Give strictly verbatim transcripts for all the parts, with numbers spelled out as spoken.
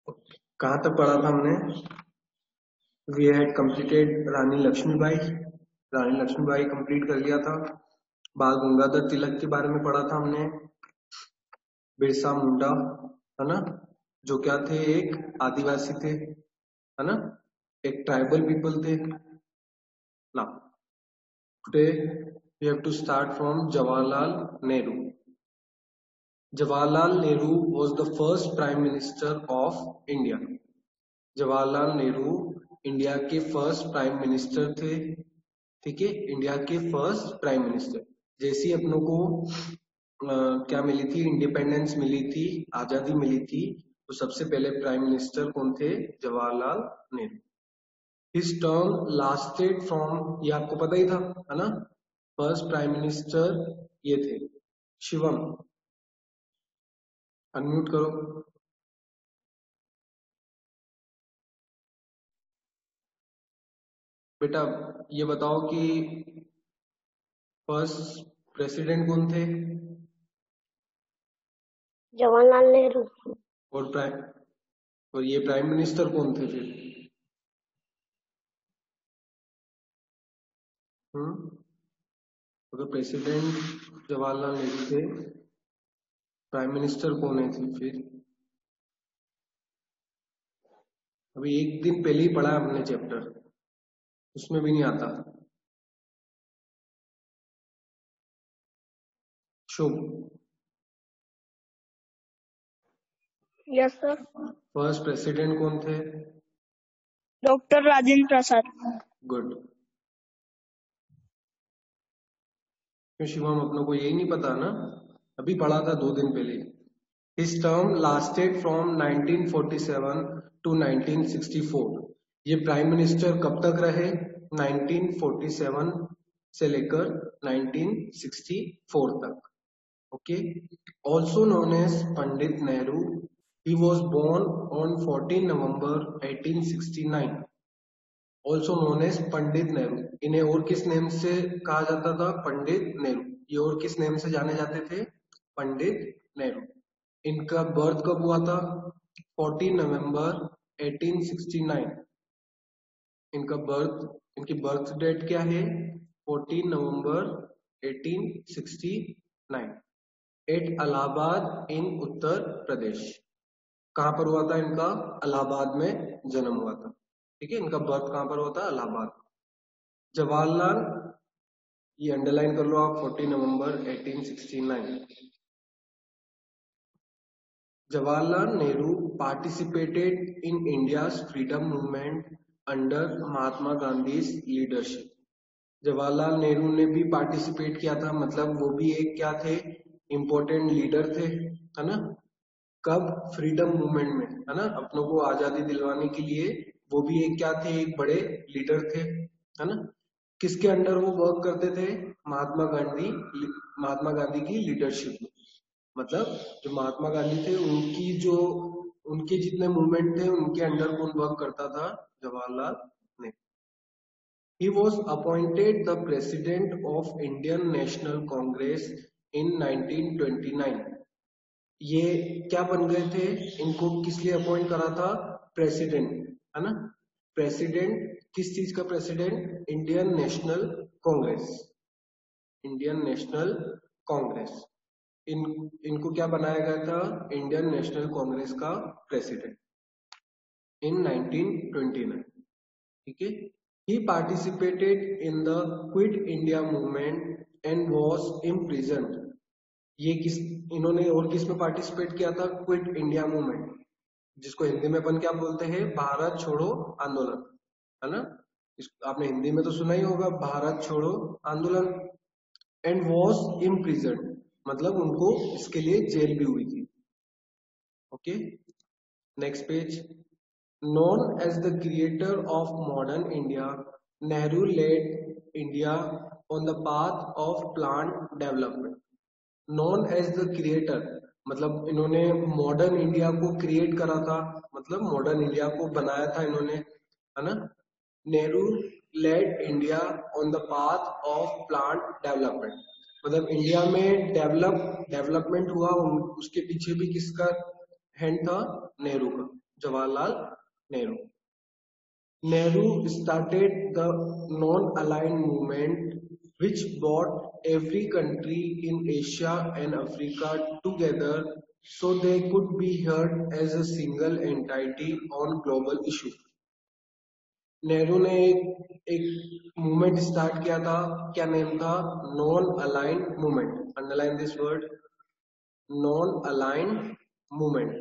कहाँ तक पढ़ा था हमने? We had completed Rani Lakshmibai. Rani Lakshmibai complete कर लिया था। बाल गंगाधर तिलक के बारे में पढ़ा था हमने। बिरसा मुंडा, है ना, जो क्या थे, एक आदिवासी थे, है ना, एक ट्राइबल पीपल थे ना। Today we have to start from Jawaharlal Nehru. Jawaharlal Nehru was the first Prime Minister of India. Jawaharlal Nehru India के फर्स्ट प्राइम मिनिस्टर थे. ठीक है, इंडिया के फर्स्ट प्राइम मिनिस्टर. जैसी अपनों को आ, क्या मिली थी, इंडिपेंडेंस मिली थी, आजादी मिली थी, तो सबसे पहले प्राइम मिनिस्टर कौन थे? Jawaharlal Nehru. His term lasted from, ये आपको पता ही था, है ना, फर्स्ट प्राइम मिनिस्टर ये थे. शिवम, अनम्यूट करो. बेटा ये बताओ कि फर्स्ट प्रेसिडेंट कौन थे? जवाहरलाल नेहरू. और प्राइम और ये प्राइम मिनिस्टर कौन थे फिर? हम्म अगर प्रेसिडेंट जवाहरलाल नेहरू थे, प्राइम मिनिस्टर कौन है थी फिर? अभी एक दिन पहले ही पढ़ा हमने चैप्टर, उसमें भी नहीं आता. Shubh, yes sir. First president कौन थे? डॉक्टर राजेंद्र प्रसाद. गुड. क्यों शिवम, अपनों को यही नहीं पता ना? अभी पढ़ा था दो दिन पहले. His term lasted from nineteen forty seven to nineteen sixty four. ये प्राइम मिनिस्टर कब तक रहे? नाइनटीन फोर्टी सेवन से लेकर नाइनटीन सिक्सटी फोर तक. Okay. Also known as Pandit Nehru. He was born on fourteen November eighteen sixty nine. Also known as Pandit Nehru. इन्हें और किस नेम से कहा जाता था? पंडित नेहरू. ये और किस नेम से जाने जाते थे? पंडित नेहरू. इनका बर्थ कब हुआ था? Fourteen November eighteen sixty nine. इनका बर्थ इनकी बर्थ डेट क्या है? Fourteen November eighteen sixty nine. At Allahabad in Uttar Pradesh. कहां पर हुआ था इनका? इलाहाबाद में जन्म हुआ था. ठीक है, इनका बर्थ कहां पर हुआ था? इलाहाबाद. जवाहरलाल, ये अंडरलाइन कर लो आप, fourteen November eighteen sixty nine. Jawaharlal Nehru participated in India's freedom movement under Mahatma Gandhi's leadership. Jawaharlal Nehru ने भी पार्टिसिपेट किया था, मतलब वो भी एक क्या थे? इम्पोर्टेंट लीडर थे, है ना. कब? फ्रीडम मूवमेंट में, है ना, अपनों को आजादी दिलवाने के लिए वो भी एक क्या थे? एक बड़े लीडर थे, है ना. किसके अंडर वो वर्क करते थे? महात्मा गांधी महात्मा गांधी की लीडरशिप में. मतलब जो महात्मा गांधी थे उनकी जो उनके जितने मूवमेंट थे उनके अंडर कौन वर्क करता था? Jawaharlal Nehru. He was appointed the president of Indian National Congress in nineteen twenty nine. ये क्या बन गए थे? इनको किस लिए अपॉइंट करा था? प्रेसिडेंट, है ना. प्रेसिडेंट किस चीज का president? Indian National Congress. Indian National Congress. इन इनको क्या बनाया गया था? इंडियन नेशनल कांग्रेस का president in nineteen twenty nine. ठीक है. He participated in the quit India movement and was imprison. ये किस इन्होंने और किस में पार्टिसिपेट किया था? क्विट इंडिया मूवमेंट, जिसको हिंदी में अपन क्या बोलते हैं? भारत छोड़ो आंदोलन, है ना. इस, आपने हिंदी में तो सुना ही होगा, भारत छोड़ो आंदोलन. एंड वाज इम्प्रिजन, मतलब उनको इसके लिए जेल भी हुई थी. Okay, next page. Known as the creator of modern India, Nehru led India on the path of plant development. Known as the creator, मतलब इन्होंने मॉडर्न इंडिया को क्रिएट करा था, मतलब मॉडर्न इंडिया को बनाया था इन्होंने, है ना. Nehru led India on the path of plant development, मतलब इंडिया में डेवलप डेवलपमेंट हुआ, उसके पीछे भी किसका हैंड था? नेहरू का. Jawaharlal Nehru. Nehru started the non-aligned movement which brought every country in Asia and Africa together so they could be heard as a single entity on global issues. Nehru ने एक एक मूवमेंट स्टार्ट किया था. क्या नेम था? Non aligned movement. Underline this word, non aligned movement.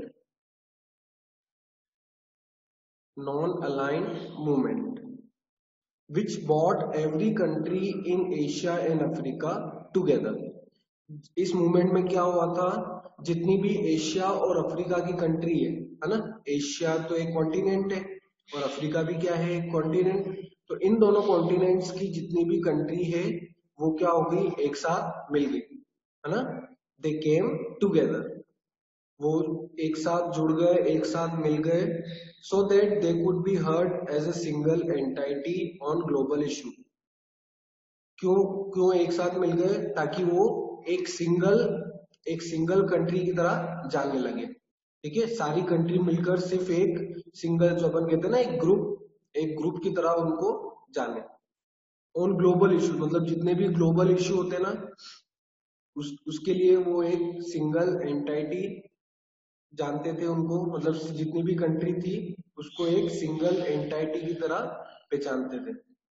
non-aligned movement which brought every country in Asia and Africa together. इस movement में क्या हुआ था? जितनी भी एशिया और अफ्रीका की कंट्री है है ना, एशिया तो एक कॉन्टिनेंट है और अफ्रीका भी क्या है? एक कॉन्टिनेंट. तो इन दोनों कॉन्टिनेंट्स की जितनी भी कंट्री है वो क्या हो गई? एक साथ मिल गई, है ना. दे केम टुगेदर, वो एक साथ जुड़ गए, एक साथ मिल गए, so that they could be heard as a single entity on global issue. क्यों क्यों एक साथ मिल गए? ताकि वो एक सिंगल एक सिंगल कंट्री की तरह जानने लगे. ठीक है, सारी कंट्री मिलकर सिर्फ एक सिंगल, जो अपन कहते हैं ना, एक ग्रुप एक ग्रुप की तरह उनको जाने. ऑन ग्लोबल इशू मतलब जितने भी ग्लोबल इशू होते हैं ना, उस उसके लिए वो एक सिंगल एंटाइटी जानते थे उनको, मतलब जितनी भी कंट्री थी उसको एक सिंगल एंटाइटी की तरह पहचानते थे.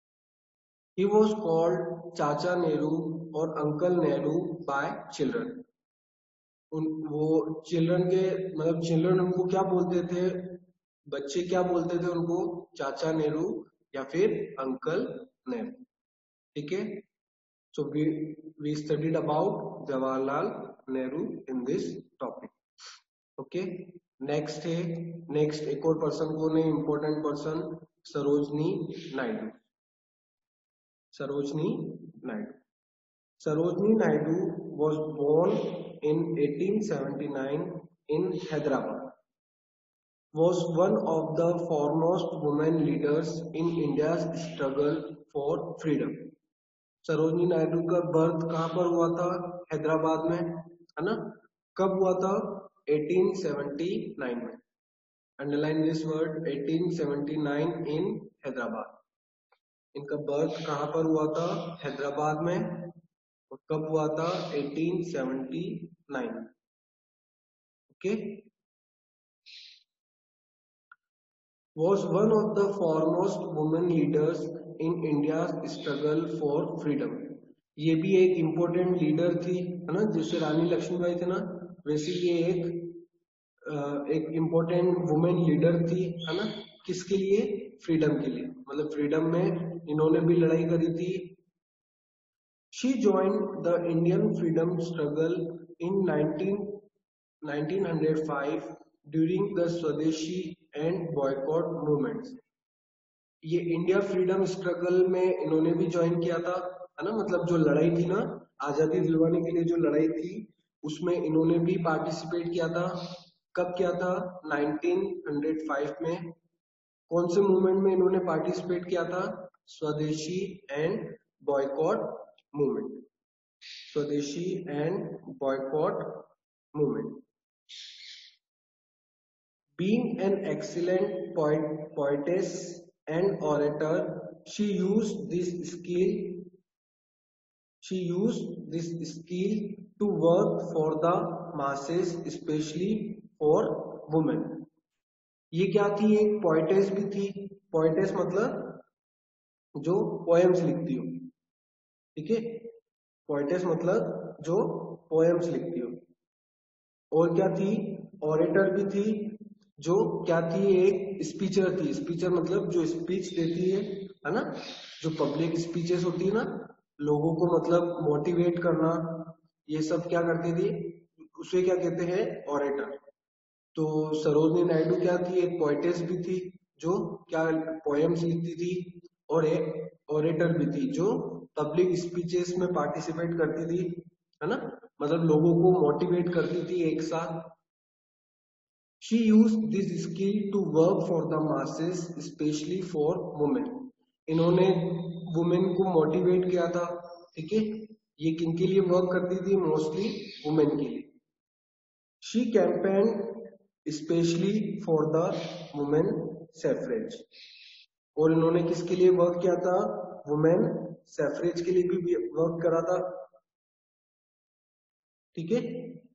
ही वॉज कॉल्ड चाचा नेहरू और अंकल नेहरू बाय चिल्ड्रन. उन वो चिल्ड्रन के मतलब चिल्ड्रन उनको क्या बोलते थे? बच्चे क्या बोलते थे उनको? चाचा नेहरू या फिर अंकल नेहरू. ठीक है, so we we studied about Jawaharlal Nehru in this topic. Okay, next है, नेक्स्ट एक और पर्सन को नहीं, important person, Sarojini Naidu. Sarojini Naidu. Sarojini Naidu was born in eighteen seventy-nine in Hyderabad. Was one of the foremost women leaders in India's struggle for freedom. Sarojini Naidu का birth कहाँ पर हुआ था? हैदराबाद में, है ना. कब हुआ था? eighteen seventy-nine में. Underline this word, eighteen seventy-nine in Hyderabad. इनका बर्थ कहाँ पर हुआ था? हैदराबाद में. और कब हुआ था? eighteen seventy-nine. Okay. Was one of the foremost women leaders in India's struggle for freedom. ये भी एक इम्पोर्टेंट लीडर थी, है ना. जैसे रानी लक्ष्मीबाई थी ना, वैसे ये एक एक इम्पोर्टेंट वुमेन लीडर थी, है ना. किसके लिए? फ्रीडम के लिए. मतलब फ्रीडम में इन्होंने भी लड़ाई करी थी. She joined the Indian freedom struggle in nineteen oh five during the Swadeshi and boycott movements. ये इंडिया फ्रीडम स्ट्रगल में इन्होंने भी ज्वाइन किया था, है ना. मतलब जो लड़ाई थी ना, आजादी दिलवाने के लिए जो लड़ाई थी, उसमें इन्होंने भी पार्टिसिपेट किया था. कब किया था? nineteen oh five में. कौन से मूवमेंट में इन्होंने पार्टिसिपेट किया था? Swadeshi and boycott movement. Swadeshi and boycott movement. Being an excellent poet, poetess and orator, she used this skill. She used this skill to work for the masses, especially for women. ये क्या थी? एक poetess भी थी. Poetess मतलब जो poems लिखती हो. ठीक है, पोएटेस मतलब जो पोएम्स लिखती हो. और क्या थी? ऑरेटर भी थी. जो क्या थी? एक स्पीचर थी. स्पीचर मतलब जो स्पीच देती है, है ना. जो पब्लिक स्पीचेस होती है ना, लोगों को मतलब मोटिवेट करना, ये सब क्या करती थी? उसे क्या कहते हैं? ऑरेटर. तो सरोजनी नायडू क्या थी? एक पोएटेस भी थी जो क्या पोएम्स लिखती थी, और एक ऑरेटर भी थी जो पब्लिक स्पीचेस में पार्टिसिपेट करती थी, है ना. मतलब लोगों को मोटिवेट करती थी एक साथ. She used this skill to work for the masses, especially for women. इन्होंने वुमेन को मोटिवेट किया था. ठीक है, ये किनके लिए वर्क करती थी? मोस्टली वुमेन के लिए. She campaigned specially for the women suffrage. और इन्होंने किसके लिए वर्क किया था? वुमेन सैफ्रेज के लिए भी वर्क करा था। ठीक है,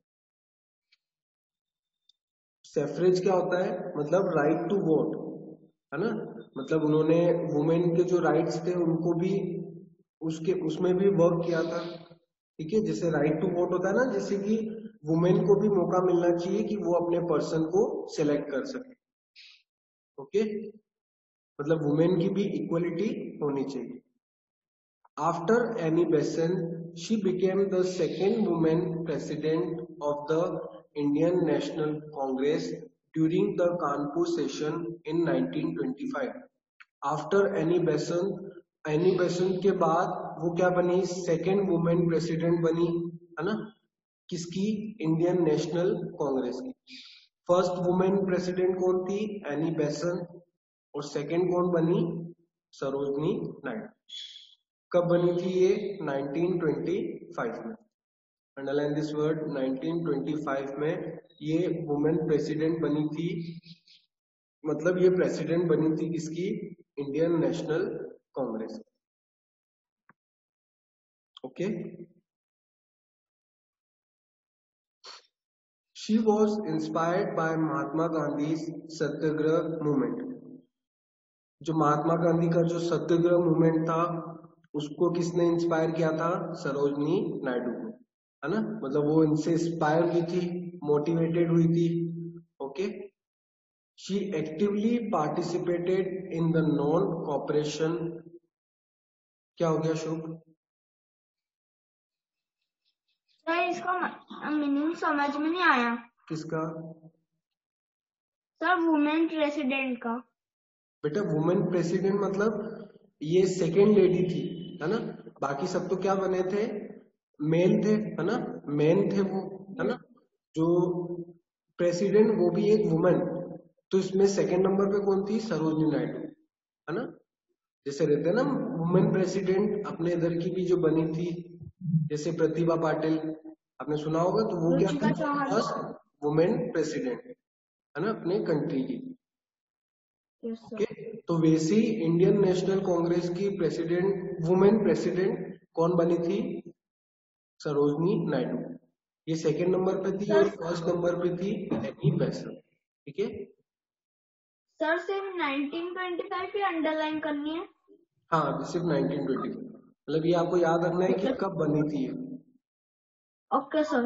सैफ्रेज क्या होता है? मतलब राइट टू वोट, है ना। मतलब उन्होंने वुमेन के जो राइट्स थे उनको भी उसके उसमें भी वर्क किया था। ठीक है, जैसे राइट टू वोट होता है ना, जैसे कि वुमेन को भी मौका मिलना चाहिए कि वो अपने पर्सन को सिलेक्ट कर सके। ओके, मतलब वुमेन की भी इक्वलिटी होनी चाहिए। After Annie Besant she became the second women president of the Indian National Congress during the Kanpur session in nineteen twenty five. After Annie Besant, Annie Besant के बाद वो क्या बनी? सेकेंड वुमेन प्रेसिडेंट बनी, है ना। किसकी? इंडियन नेशनल कांग्रेस की। फर्स्ट वुमेन प्रेसिडेंट कौन थी? Annie Besant. और सेकेंड कौन बनी? सरोजनी नायडू। कब बनी थी ये? नाइनटीन ट्वेंटी फाइव में। Underline this word, nineteen twenty five में ये वुमेन प्रेसिडेंट बनी थी। मतलब ये प्रेसिडेंट बनी थी किसकी? Indian National Congress. Okay, she was inspired by Mahatma Gandhi satyagraha movement. जो महात्मा गांधी का जो सत्याग्रह मूवमेंट था उसको किसने इंस्पायर किया था? सरोजनी नायडू को, है ना। मतलब वो इनसे इंस्पायर हुई थी, मोटिवेटेड हुई थी। Okay, she actively participated in the non cooperation. क्या हो गया शुभ? सर इसका मीनिंग समझ में नहीं आया। किसका? सर वुमेन प्रेसिडेंट का। बेटा वुमेन प्रेसिडेंट मतलब ये सेकेंड लेडी थी, है ना। बाकी सब तो क्या बने थे? मेन थे, है ना। मेन थे वो, है ना। जो प्रेसिडेंट वो भी एक वुमेन। तो इसमें सेकेंड नंबर पे कौन थी? सरोजनी नायडू, है ना। जैसे रहते हैं ना वुमेन प्रेसिडेंट, अपने इधर की भी जो बनी थी, जैसे प्रतिभा पाटिल, आपने सुना होगा। तो वो क्या थी? फर्स्ट वुमेन प्रेसिडेंट, है ना, अपने कंट्री की। ओके, तो वैसे ही इंडियन नेशनल कांग्रेस की प्रेसिडेंट, वुमेन प्रेसिडेंट कौन बनी थी? सरोजनी नायडू। ये सेकंड नंबर पे थी और फर्स्ट नंबर पे थी एनी बेसेंट। ठीक है सर, सिर्फ नाइनटीन ट्वेंटी फाइव ही अंडरलाइन करनी है? हाँ, सिर्फ नाइनटीन ट्वेंटी फाइव। मतलब ये आपको याद रखना है कि कब बनी थी ये। Okay sir.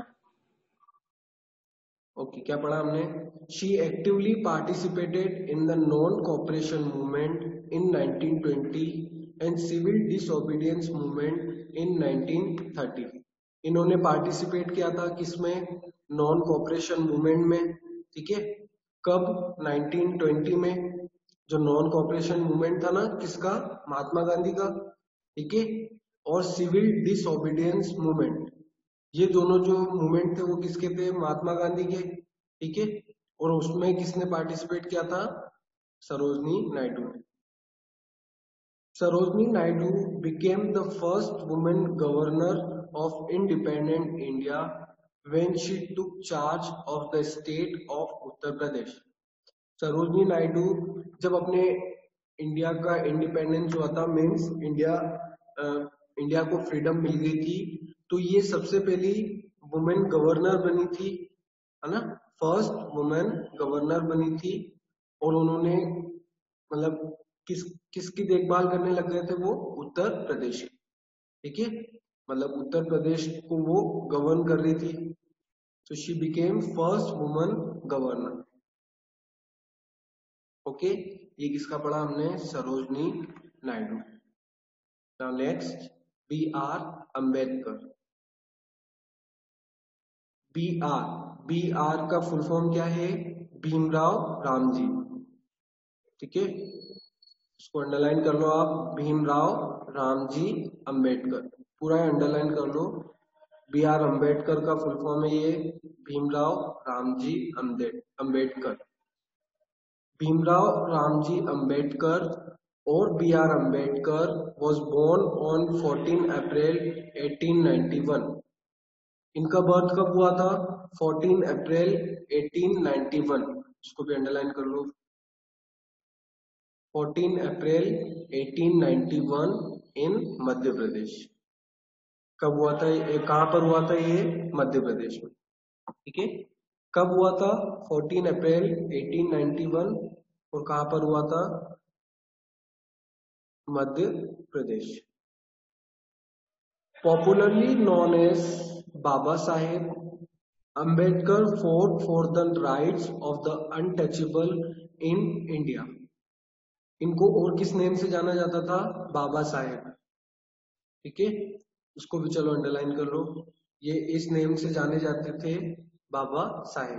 ओके, क्या पढ़ा हमने? She actively participated in the non cooperation movement in nineteen twenty and civil disobedience movement in nineteen thirty. इन्होंने पार्टिसिपेट किया था किसमें? नॉन कॉपरेशन मूवमेंट में। ठीक है, कब? नाइनटीन ट्वेंटी में। जो नॉन कॉपरेशन मूवमेंट था ना, किसका? महात्मा गांधी का। ठीक है, और सिविल डिसओबीडियंस मूवमेंट, ये दोनों जो मूवमेंट थे वो किसके थे? महात्मा गांधी के। ठीक है, और उसमें किसने पार्टिसिपेट किया था? सरोजनी नायडू ने। Sarojini Naidu became the first women governor of independent India when she took charge of the state of Uttar Pradesh. Sarojini Naidu जब अपने इंडिया का इंडिपेंडेंस हुआ था, मीन्स इंडिया इंडिया को फ्रीडम मिल गई थी, तो ये सबसे पहली वुमेन गवर्नर बनी थी, है ना। फर्स्ट वुमेन गवर्नर बनी थी। और उन्होंने मतलब किस किसकी देखभाल करने लग गए थे? वो उत्तर प्रदेश की। ठीक है, मतलब उत्तर प्रदेश को वो गवर्न कर रही थी। तो she became first women governor. Okay, ये किसका पढ़ा हमने? Sarojini Naidu. Now next, B R Ambedkar. B R, B R का फुल फॉर्म क्या है? भीमराव रामजी। ठीक है, इसको अंडरलाइन कर लो आप, भीमराव रामजी अंबेडकर, पूरा अंडरलाइन कर लो। बी आर अंबेडकर का फुल फॉर्म है ये भीमराव रामजी अंबेडकर। भीमराव रामजी अंबेडकर और B R Ambedkar was born on fourteen April eighteen ninety-one। इनका बर्थ कब हुआ था? fourteen April eighteen ninety-one। उसको भी अंडरलाइन कर लो। Fourteen April eighteen ninety one in Madhya Pradesh. कब हुआ था? कहां पर हुआ था ये? मध्य प्रदेश में। ठीक है, कब हुआ था? Fourteen April eighteen ninety one, और कहां पर हुआ था? Madhya Pradesh. Popularly known as Baba Saheb Ambedkar fought for the rights of the untouchable in India। इनको और किस नेम से जाना जाता था? बाबा साहेब। ठीक है, उसको भी चलो अंडरलाइन कर लो। ये इस नेम से जाने जाते थे, बाबा साहेब।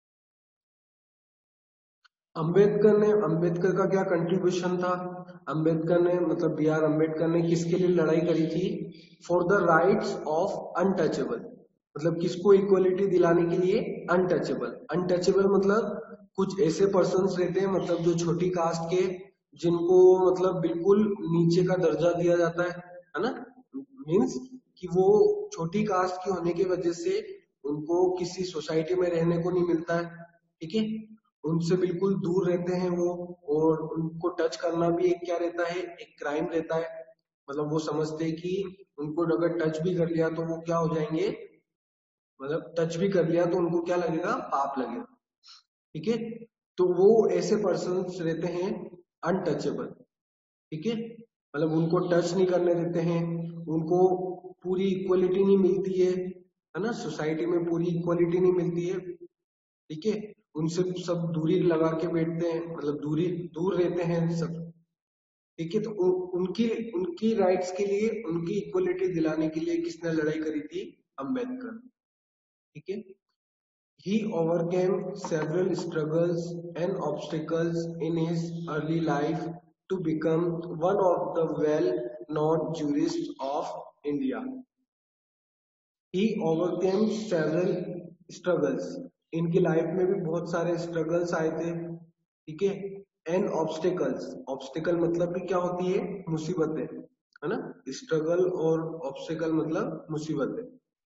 अंबेडकर ने अंबेडकर का क्या कंट्रीब्यूशन था? अंबेडकर ने मतलब बी आर अंबेडकर ने किसके लिए लड़ाई करी थी? For the rights of untouchable. मतलब किसको इक्वलिटी दिलाने के लिए? अनटचेबल। अनटचेबल मतलब कुछ ऐसे पर्सन्स रहते हैं, मतलब जो छोटी कास्ट के, जिनको मतलब बिल्कुल नीचे का दर्जा दिया जाता है है ना। मीन्स कि वो छोटी कास्ट की होने की वजह से उनको किसी सोसाइटी में रहने को नहीं मिलता है। ठीक है, उनसे बिल्कुल दूर रहते हैं वो, और उनको टच करना भी एक क्या रहता है? एक क्राइम रहता है। मतलब वो समझते हैं कि उनको अगर टच भी कर लिया तो वो क्या हो जाएंगे, मतलब टच भी कर लिया तो उनको क्या लगेगा? पाप लगेगा। ठीक है, तो वो ऐसे पर्सन रहते हैं अनटचेबल। ठीक है, मतलब उनको टच नहीं करने देते हैं, उनको पूरी इक्वलिटी नहीं मिलती है है ना, सोसाइटी में पूरी इक्वलिटी नहीं मिलती है। ठीक है, उनसे सब दूरी लगा के बैठते हैं, मतलब दूरी दूर रहते हैं सब। ठीक है, तो उ, उनकी उनकी राइट्स के लिए, उनकी इक्वलिटी दिलाने के लिए किसने लड़ाई करी थी? अंबेडकर। ठीक है, he overcame several struggles and obstacles in his early life to become one of the well-known jurists of India. He overcame several struggles। इनकी लाइफ में भी बहुत सारे स्ट्रगल्स आए थे। ठीक है, एंड ऑब्स्टिकल्स। ऑब्स्टिकल मतलब भी क्या होती है? मुसीबतें, है ना। स्ट्रगल और ऑब्स्टिकल मतलब मुसीबतें।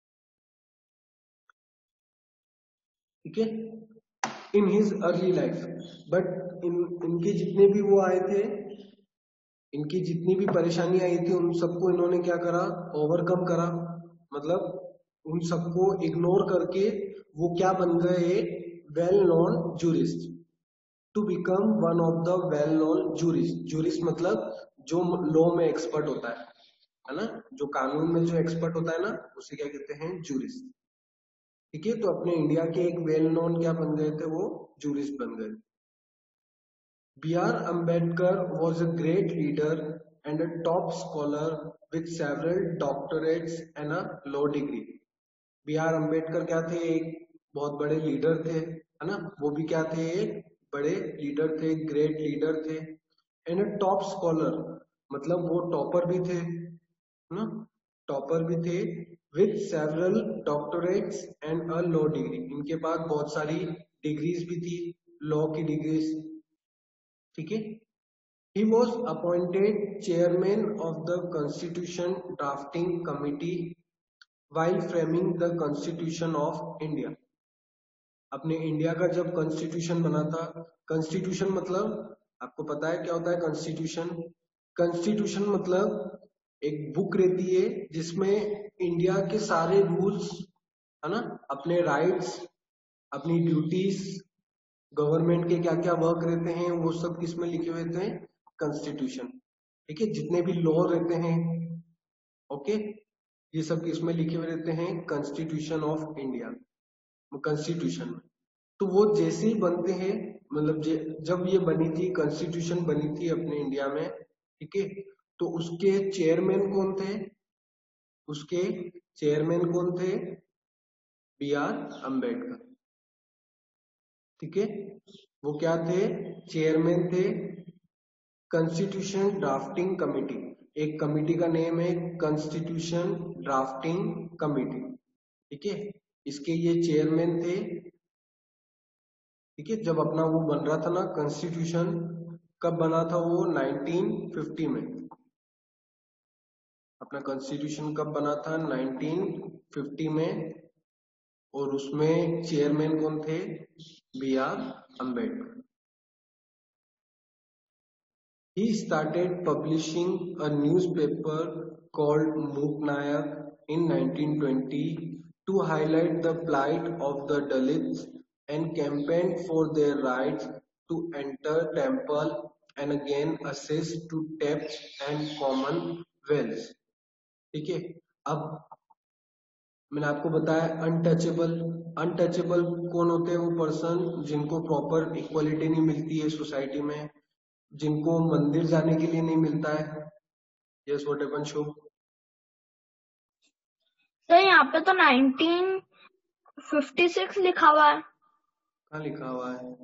ठीक है, in his early life. But इन इनके जितने भी वो आए थे, इनकी जितनी भी परेशानी आई थी, उन सबको इन्होंने क्या करा? ओवरकम करा। मतलब उन सबको इग्नोर करके वो क्या बन गए? Well known jurist. To become one of the well known jurist. Jurist मतलब जो लॉ में एक्सपर्ट होता है है ना, जो कानून में जो एक्सपर्ट होता है ना, उसे क्या कहते हैं? जूरिस्ट। ठीक है, तो अपने इंडिया के एक वेल नोन क्या बन गए थे? वो जूरिस्ट बन गए। B R Ambedkar was a great leader and a top scholar with several doctorates and a law degree। B R Ambedkar क्या थे? एक बहुत बड़े लीडर थे, है ना। वो भी क्या थे? एक बड़े लीडर थे, ग्रेट लीडर थे। एंड अ टॉप स्कॉलर मतलब वो टॉपर भी थे, है ना, टॉपर भी थे। With several doctorates and a law degree. इनके पास बहुत सारी डिग्रीज भी थी, लॉ की डिग्रीज। ठीक है, he was appointed chairman of the constitution drafting committee while framing the constitution of India। अपने इंडिया का जब कॉन्स्टिट्यूशन बना था, कॉन्स्टिट्यूशन मतलब आपको पता है क्या होता है? कॉन्स्टिट्यूशन कॉन्स्टिट्यूशन मतलब एक बुक रहती है जिसमें इंडिया के सारे रूल्स, है ना, अपने राइट्स, अपनी ड्यूटीज, गवर्नमेंट के क्या क्या वर्क रहते हैं, वो सब किसमें लिखे हुए थे? कॉन्स्टिट्यूशन। ठीक है, जितने भी लॉ रहते हैं, ओके, ये सब किसमें लिखे हुए रहते हैं? कॉन्स्टिट्यूशन ऑफ इंडिया, कॉन्स्टिट्यूशन में। तो वो जैसे ही बनते हैं, मतलब जब ये बनी थी, कॉन्स्टिट्यूशन बनी थी अपने इंडिया में, ठीक है, तो उसके चेयरमैन कौन थे? उसके चेयरमैन कौन थे? B R Ambedkar. ठीक है, वो क्या थे? चेयरमैन थे कॉन्स्टिट्यूशन ड्राफ्टिंग कमेटी। एक कमेटी का नेम है कॉन्स्टिट्यूशन ड्राफ्टिंग कमेटी। ठीक है, इसके ये चेयरमैन थे। ठीक है, जब अपना वो बन रहा था ना कॉन्स्टिट्यूशन, कब बना था वो? नाइनटीन फिफ्टी में। अपना कॉन्स्टिट्यूशन कब बना था? नाइनटीन फिफ्टी में। और उसमें चेयरमैन कौन थे? B R Ambedkar. He started publishing a newspaper called Muknayak in nineteen twenty to highlight the plight of the Dalits and campaigned for their rights to enter temple and again access to debts and commonwealth. ठीक है, अब मैंने आपको बताया untouchable. Untouchable कौन होते हैं? वो पर्सन जिनको प्रॉपर इक्वलिटी नहीं मिलती है सोसाइटी में, जिनको मंदिर जाने के लिए नहीं मिलता है. Yes, what happen show? तो यहाँ पे तो नाइनटीन फिफ्टी सिक्स लिखा हुआ है. कहाँ लिखा हुआ है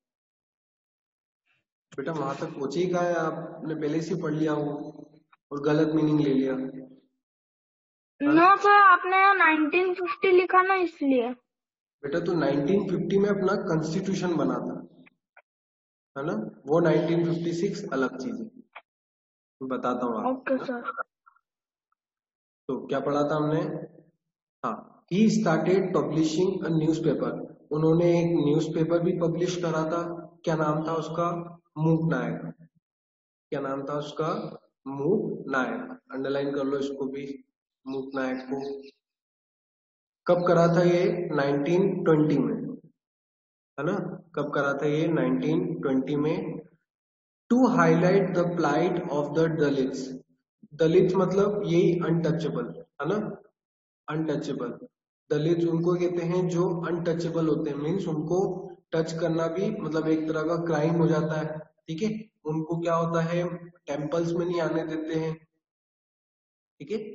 बेटा? वहां तक पहुंचे ही कहा है? आपने पहले से पढ़ लिया हो और गलत मीनिंग ले लिया. नो सर, आपने नाइनटीन फिफ्टी लिखा ना, इसलिए. बेटा तो नाइनटीन फिफ्टी में अपना कॉन्स्टिट्यूशन बना था, है ना? वो नाइनटीन फिफ्टी सिक्स अलग चीज है. बताता हूँ आपको. Okay sir. तो क्या पढ़ा था हमने? हाँ, he started publishing a newspaper. उन्होंने एक न्यूज़पेपर भी पब्लिश करा था. क्या नाम था उसका? मूक नायक. क्या नाम था उसका? मूक नायक. अंडरलाइन कर लो इसको भी, मूक नायक को. कब करा था ये? नाइनटीन ट्वेंटी में, है ना? कब करा था ये? नाइनटीन ट्वेंटी में. To highlight the plight of the Dalits. Dalit मतलब यही अनटचेबल, है ना? अनटचेबल. दलित उनको कहते हैं जो अनटचेबल होते हैं, मीन्स उनको टच करना भी मतलब एक तरह का क्राइम हो जाता है. ठीक है, उनको क्या होता है? टेम्पल्स में नहीं आने देते हैं. ठीक है,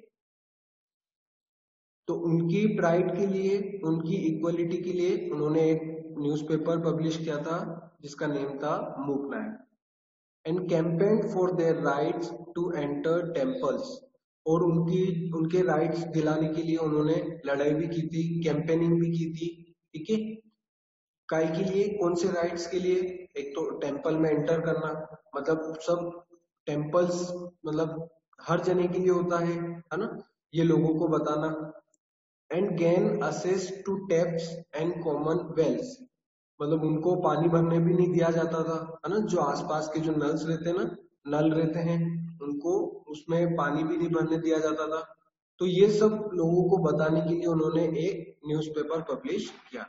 तो उनकी प्राइड के लिए, उनकी इक्वलिटी के लिए उन्होंने एक न्यूज़पेपर पब्लिश किया था जिसका नेम था Mook Nayak. And campaign for their rights to enter temples. और उनकी उनके राइट्स दिलाने के लिए उन्होंने लड़ाई भी की थी, कैंपेनिंग भी की थी. ठीक है, काय के लिए? कौन से राइट्स के लिए? एक तो टेम्पल में एंटर करना, मतलब सब टेम्पल्स मतलब हर जने के लिए होता है है ना? ये लोगों को बताना. And gain access to taps and common wells. मतलब उनको पानी भरने भी नहीं दिया जाता था, है ना? जो आसपास के जो नल्स रहते हैं ना, नल रहते हैं, उनको उसमें पानी भी नहीं भरने दिया जाता था. तो ये सब लोगों को बताने के लिए उन्होंने एक न्यूज़पेपर पब्लिश किया.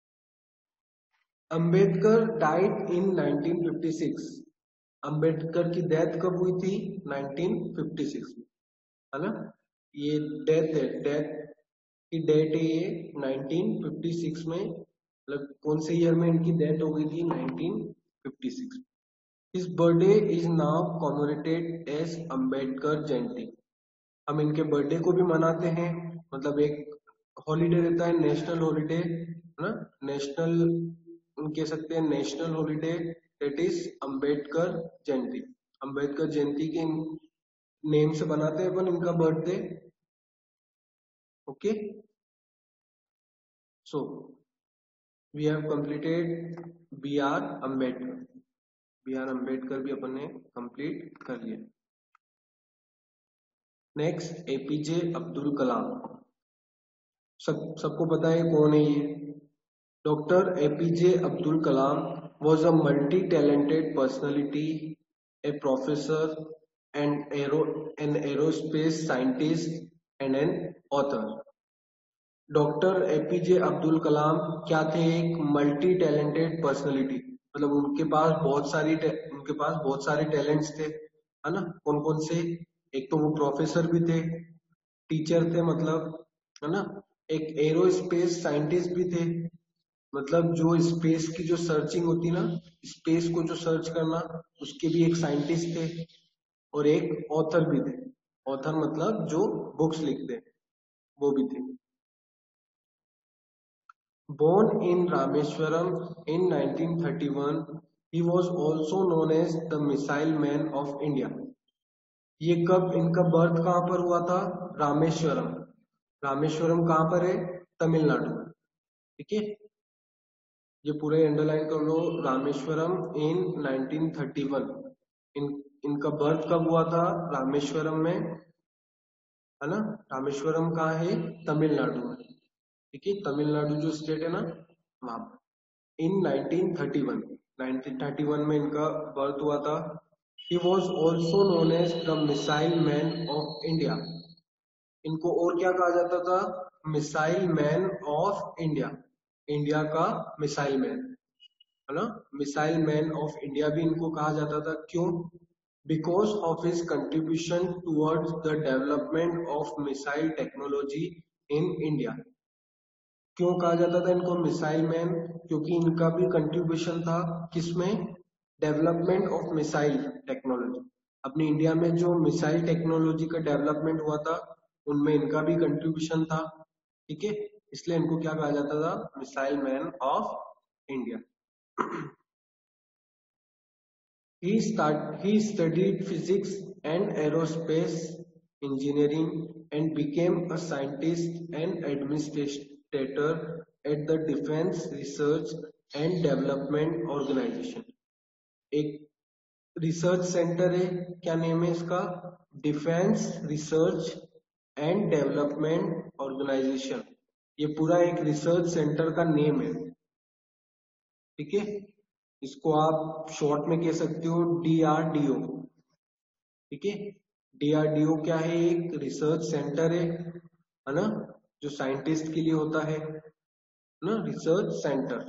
Ambedkar died in nineteen fifty six. Ambedkar की डेथ कब हुई थी? नाइनटीन फिफ्टी सिक्स में, है ना? ये डेथ है, डेथ की डेट है ये नाइनटीन फिफ्टी सिक्स में. मतलब कौन से ईयर में इनकी डेथ हो गई थी? Nineteen fifty six. His birthday is now commemorated as Ambedkar Jayanti. हम इनके बर्थडे को भी मनाते हैं, मतलब एक हॉलीडे रहता है, नेशनल हॉलीडे, है ना? नेशनल हम कह सकते हैं national holiday, that is Ambedkar Jayanti. Ambedkar Jayanti के नेम से बनाते हैं अपन इनका birthday. Okay, so we have completed B R Ambedkar. B R Ambedkar भी अपन ने कंप्लीट कर लिया. Next, APJ Abdul Kalam. सब सबको पता है कौन है ये? Doctor APJ Abdul Kalam was a multi-talented personality, a professor, and aero, an aerospace scientist and an author. Doctor APJ Abdul Kalam क्या थे? एक मल्टी टैलेंटेड पर्सनालिटी. मतलब उनके पास बहुत सारी उनके पास बहुत सारे टैलेंट्स थे, है ना? कौन कौन से? एक तो वो प्रोफेसर भी थे, टीचर थे मतलब, है ना? एक एरोस्पेस साइंटिस्ट भी थे, मतलब जो स्पेस की जो सर्चिंग होती ना, स्पेस को जो सर्च करना, उसके भी एक साइंटिस्ट थे. और एक ऑथर भी थे. ऑथर मतलब जो बुक्स लिखते, वो भी थे. Born in Rameswaram in nineteen thirty-one, he was also known as the Missile Man of India. ये कब इनका बर्थ कहाँ पर हुआ था? रामेश्वरम. रामेश्वरम कहाँ पर है? तमिलनाडु. ठीक है, ये पूरे अंडरलाइन कर लो. Rameswaram in nineteen thirty one. इन इनका बर्थ कब हुआ था? रामेश्वरम में, है ना? रामेश्वरम कहाँ है? तमिलनाडु में. ठीक है, तमिलनाडु जो स्टेट है ना, वहां पर. in nineteen thirty one, nineteen thirty one में इनका बर्थ हुआ था. He was also known as the Missile Man of India. इनको और क्या कहा जाता था? Missile man of India, India का मिसाइल मैन, है ना. मिसाइल मैन ऑफ इंडिया भी इनको कहा जाता था. क्यों? Because of his contribution towards the development of missile technology in India. क्यों कहा जाता था इनको मिसाइल मैन? क्योंकि इनका भी कंट्रीब्यूशन था किसमें? Development of missile technology. अपनी इंडिया में जो मिसाइल टेक्नोलॉजी का डेवलपमेंट हुआ था उनमें इनका भी कंट्रीब्यूशन था. ठीक है, इसलिए इनको क्या कहा जाता था? Missile man of India. He start he studied physics and aerospace engineering and became a scientist and administrator at the Defense Research and Development Organization. एक रिसर्च सेंटर है, क्या नेम है इसका? Defence Research and Development Organisation. ये पूरा एक research centre का name है. ठीक है, इसको आप शॉर्ट में कह सकते हो डी आर डी ओ. ठीक है, डी आर डी ओ क्या है? एक रिसर्च सेंटर है, है ना, जो साइंटिस्ट के लिए होता है ना, research centre.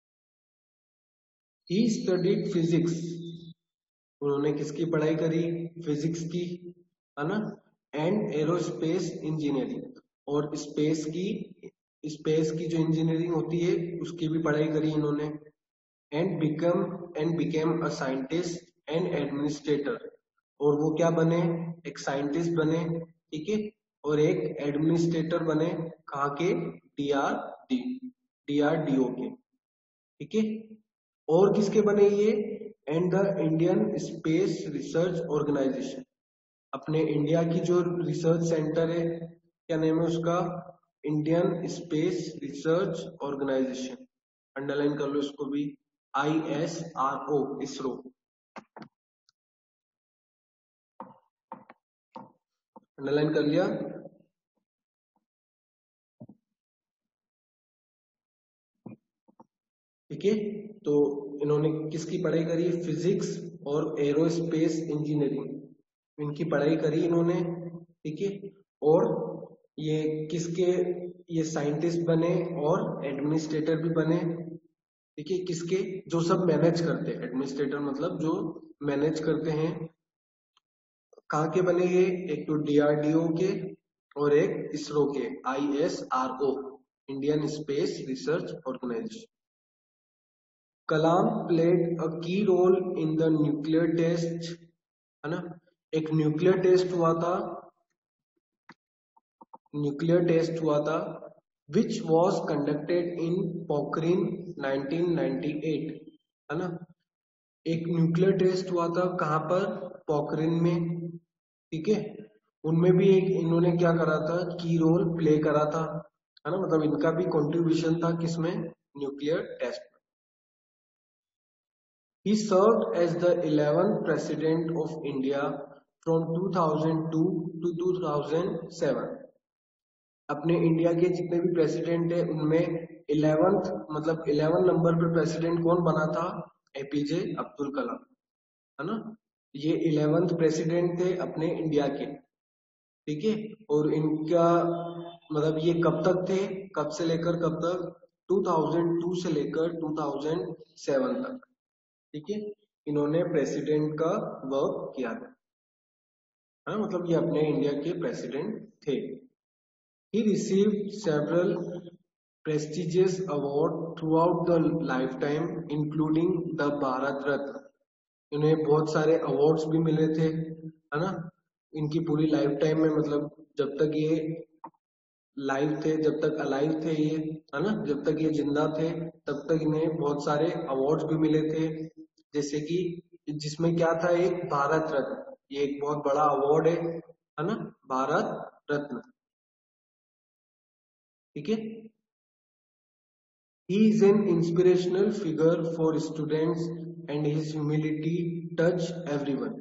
He studied physics. उन्होंने किसकी पढ़ाई करी? फिजिक्स की, है ना. एंड एरोस्पेस इंजीनियरिंग, और स्पेस की स्पेस की जो इंजीनियरिंग होती है उसकी भी पढ़ाई करी इन्होंने. And become and became a scientist and administrator, और वो क्या बने? एक साइंटिस्ट बने. ठीक है, और एक एडमिनिस्ट्रेटर बने. कहाँ के? D R D D R D O के. ठीक है, और किसके बने ये? And the Indian Space Research Organisation. अपने इंडिया की जो रिसर्च सेंटर है, क्या नेम है उसका? Indian Space Research Organisation. Underline कर लो इसको भी, I S R O, ISRO. Underline कर लिया? ठीक है, तो इन्होंने किसकी पढ़ाई करी? फिजिक्स और एरोस्पेस इंजीनियरिंग, इनकी पढ़ाई करी इन्होंने. ठीक है, और ये किसके? ये साइंटिस्ट बने और एडमिनिस्ट्रेटर भी बने. ठीक है, किसके? जो सब मैनेज करते हैं. एडमिनिस्ट्रेटर मतलब जो मैनेज करते हैं. कहाँ के बने ये? एक तो डीआरडीओ के और एक इसरो के, I S R O, Indian Space Research Organisation. Kalam played a key role in the nuclear test, है ना. एक न्यूक्लियर टेस्ट हुआ था, न्यूक्लियर टेस्ट हुआ था which was conducted in Pokhran nineteen ninety eight, है ना. एक न्यूक्लियर टेस्ट हुआ था, कहाँ पर? पोखरिन में. ठीक है, उनमें भी एक इन्होंने क्या करा था? की रोल प्ले करा था, है ना. मतलब इनका भी कंट्रीब्यूशन था किसमें? Nuclear test. He served as the eleventh President of India from two thousand two to two thousand seven. अपने इंडिया के जितने भी प्रेसिडेंट है उनमें इलेवेंथ मतलब इलेवन नंबर पर प्रेसिडेंट कौन बना था? एपीजे अब्दुल कलाम, है ना. ये इलेवेंथ प्रेसिडेंट थे अपने इंडिया के. ठीक है, और इनका मतलब ये कब तक थे? कब से लेकर कब तक? टू थाउजेंड टू से लेकर टू थाउजेंड सेवन तक. ठीक है, इन्होंने प्रेसिडेंट का वर्क किया था, हाँ, मतलब ये अपने इंडिया के प्रेसिडेंट थे. He received several prestigious awards throughout the lifetime, including the Bharat Ratna. इन्हें बहुत सारे अवार्ड्स भी मिले थे, है ना, इनकी पूरी लाइफ टाइम में. मतलब जब तक ये लाइव थे, जब तक अलाइव थे ये, है ना, जब तक ये जिंदा थे तब तक इन्हें बहुत सारे अवार्ड्स भी मिले थे. जैसे कि जिसमें क्या था? एक भारत रत्न. ये एक बहुत बड़ा अवार्ड है, है ना, भारत रत्न. ठीक है. He is an inspirational figure for students and his humility touch everyone.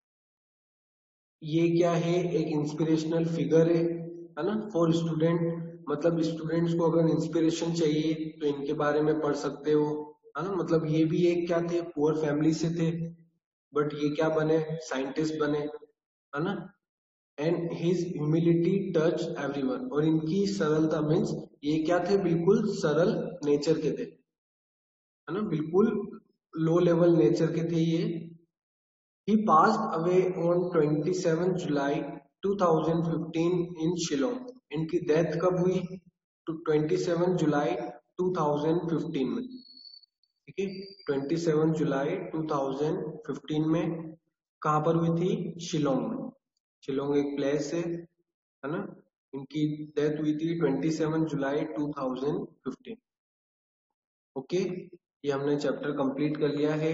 ये क्या है? एक इंस्पिरेशनल फिगर है, है ना, फॉर स्टूडेंट. मतलब स्टूडेंट्स को अगर इंस्पिरेशन चाहिए तो इनके बारे में पढ़ सकते हो. है ना, मतलब ये भी एक क्या थे, पुअर फैमिली से थे, बट ये क्या बने, साइंटिस्ट बने, है ना। And his humility touch everyone, और इनकी सरलता मीन्स ये क्या थे, बिल्कुल सरल नेचर के थे, है ना, बिल्कुल लो लेवल नेचर के थे ये। He passed away on twenty-seventh July twenty fifteen in Shillong. इनकी डेथ कब हुई, तो twenty-seventh July twenty fifteen में, ठीक है, twenty-seventh July twenty fifteen में कहाँ पर हुई थी, शिलोंग में। शिलोंग एक प्लेस है है ना। इनकी डेथ हुई थी twenty-seventh July twenty fifteen। Okay, ये हमने चैप्टर कंप्लीट कर लिया है।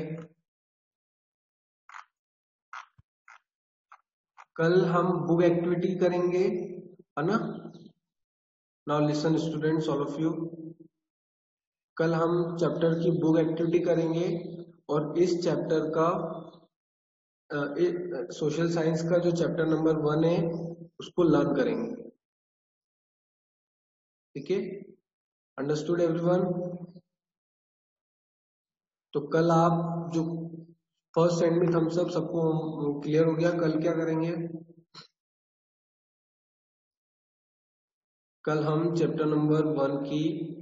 कल हम बुक एक्टिविटी करेंगे, है ना। Now listen students, all of you, कल हम चैप्टर की बुक एक्टिविटी करेंगे, और इस चैप्टर का सोशल साइंस का जो चैप्टर नंबर वन है उसको लर्न करेंगे, ठीक है। Understood everyone. तो कल आप जो फर्स्ट सेंड में थम्स अप, सबको क्लियर हो गया, कल क्या करेंगे, कल हम चैप्टर नंबर वन की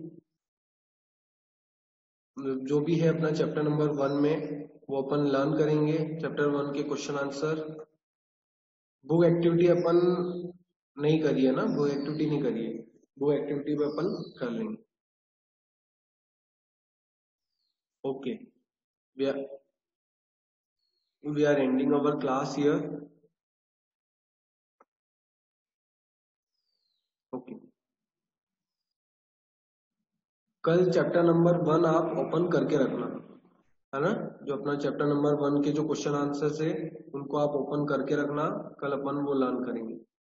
जो भी है अपना चैप्टर नंबर वन में वो अपन लर्न करेंगे, चैप्टर वन के क्वेश्चन आंसर। बुक एक्टिविटी अपन नहीं करी है ना, बुक एक्टिविटी नहीं करी है, बुक एक्टिविटी पे अपन कर लेंगे। Okay, we are we are ending our class here. Okay, कल चैप्टर नंबर वन आप ओपन करके रखना, है ना। जो अपना चैप्टर नंबर वन के जो क्वेश्चन आंसर्स है उनको आप ओपन करके रखना, कल अपन वो लर्न करेंगे।